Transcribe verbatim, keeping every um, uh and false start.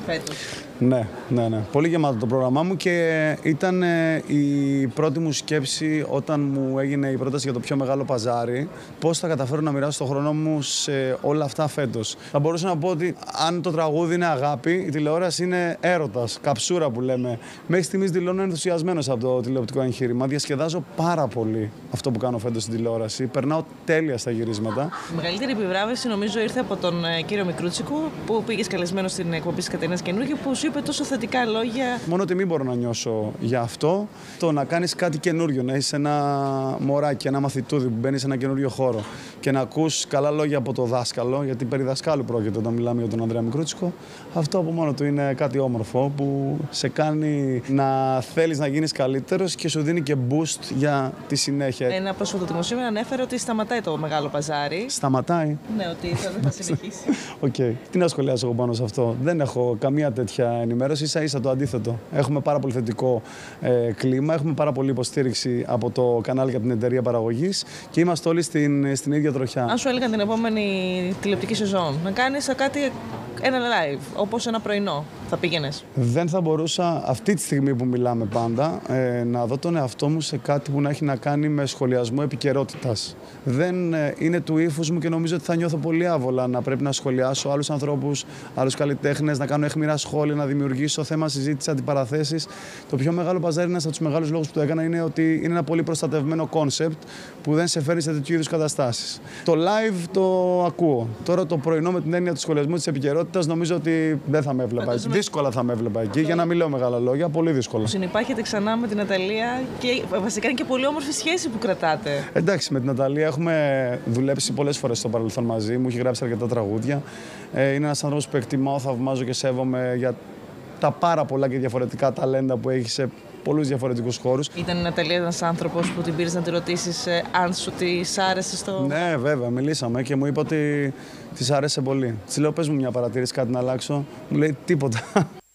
φέτος. Ναι, ναι, ναι. Πολύ γεμάτο το πρόγραμμά μου και ήταν ε, η πρώτη μου σκέψη όταν μου έγινε η πρόταση για το πιο μεγάλο παζάρι, πώς θα καταφέρω να μοιράσω τον χρόνο μου σε όλα αυτά φέτος. Θα μπορούσα να πω ότι αν το τραγούδι είναι αγάπη, η τηλεόραση είναι έρωτας, καψούρα που λέμε. Μέχρι στιγμής δηλώνω ενθουσιασμένος από το τηλεοπτικό εγχείρημα. Διασκεδάζω πάρα πολύ αυτό που κάνω φέτος στην τηλεόραση. Περνάω τέλεια στα γυρίσματα. Η μεγαλύτερη επιβράβευση νομίζω ήρθε από τον ε, κύριο Μικρούτσικο, που πήγε καλεσμένο στην εκπομπή της Κατερίνας Καινούργιου, που σου είπε τόσο θετικά λόγια. Μόνο τιμή μπορώ να νιώσω για αυτό. Το να κάνεις κάτι καινούριο, να είσαι ένα μωράκι, ένα μαθητούδι που μπαίνει σε ένα καινούριο χώρο και να ακούς καλά λόγια από το δάσκαλο, γιατί περί δασκάλου πρόκειται όταν μιλάμε για τον Ανδρέα Μικρούτσικο. Αυτό από μόνο του είναι κάτι όμορφο που σε κάνει να θέλεις να γίνεις καλύτερος και σου δίνει και boost για τη συνέχεια. Ένα πρόσφατο δημοσίευμα ανέφερε ότι σταματάει το μεγάλο παζάρι. Σταματάει. Ναι, ότι θα, δεν θα συνεχίσει. Οκ. Okay. Τι να σχολιάσω εγώ πάνω σε αυτό. Δεν έχω καμία τέτοια ενημέρωση. Ίσα ίσα το αντίθετο. Έχουμε πάρα πολύ θετικό ε, κλίμα. Έχουμε πάρα πολύ υποστήριξη από το κανάλι και από την εταιρεία παραγωγής και είμαστε όλοι στην, στην ίδια τροχιά. Αν σου έλεγαν την επόμενη τηλεοπτική σεζόν να κάνεις κάτι, ένα live, όπως ένα πρωινό, θα πήγαινες? Δεν θα μπορούσα αυτή τη στιγμή που μιλάμε πάντα ε, να δω τον εαυτό μου σε κάτι που να έχει να κάνει με σχολιασμό επικαιρότητας. Δεν ε, είναι του ύφους μου και νομίζω ότι θα νιώθω πολύ άβολα να πρέπει να σχολιάσω άλλους ανθρώπους, άλλους καλλιτέχνες, να κάνω αιχμηρά σχόλια, να δημιουργήσω θέμα συζήτηση, αντιπαραθέσεις. Το πιο μεγάλο παζάρι, ένας από τους μεγάλους λόγους που το έκανα, είναι ότι είναι ένα πολύ προστατευμένο κόνσεπτ που δεν σε φέρνει σε τέτοιου είδους καταστάσεις. Το live το ακούω. Τώρα το πρωινό με την έννοια του σχολιασμού της επικαιρότητας νομίζω ότι δεν θα με έβλεπα. Με... Δύσκολα θα με έβλεπα εκεί, για να μην λέω μεγάλα λόγια, πολύ δύσκολα. Συνυπάρχετε ξανά με την Ναταλία και βασικά είναι και πολύ όμορφη σχέση που κρατάτε. Εντάξει, με την Ναταλία έχουμε δουλέψει πολλές φορές στο παρελθόν μαζί, μου έχει γράψει αρκετά τραγούδια. Ε, είναι ένας άνθρωπος που εκτιμάω, θαυμάζω και σέβομαι για τα πάρα πολλά και διαφορετικά ταλέντα που έχει σε πολλούς διαφορετικούς χώρους. Ήταν η Ναταλία ένας άνθρωπος που την πήρες να τη ρωτήσεις ε, αν σου της άρεσε στο... Ναι, βέβαια, μιλήσαμε και μου είπε ότι της άρεσε πολύ. Της λέω, πες μου μια παρατήρηση, κάτι να αλλάξω. Μου λέει τίποτα.